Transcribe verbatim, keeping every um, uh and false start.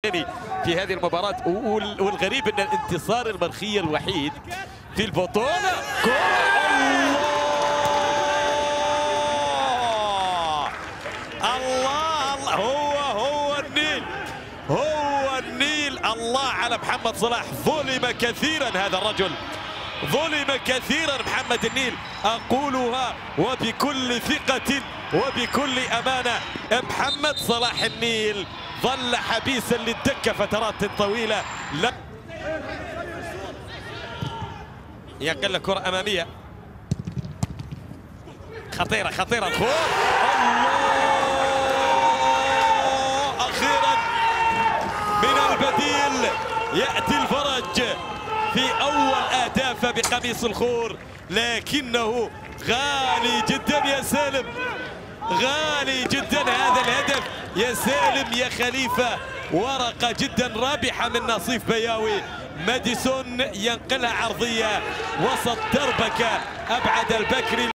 التقني في هذه المباراة. والغريب أن الانتصار المرخي الوحيد في البطولة كرة. الله الله الله هو هو النيل هو النيل. الله على محمد صلاح. ظلم كثيرا هذا الرجل، ظلم كثيرا محمد النيل. أقولها وبكل ثقة وبكل أمانة، محمد صلاح النيل ظل حبيسا للدكة فترات طويلة. لا ينقل كرة أمامية خطيرة خطيرة. الخوف الله، أخيرا من البديل يأتي الفرج في أول أهدافه بقميص الخور، لكنه غالي جدا يا سالم، غالي جدا هذا الهدف يا سالم يا خليفة. ورقة جدا رابحة من نصيف بياوي. ماديسون ينقلها عرضية وسط دربكة أبعد البكري.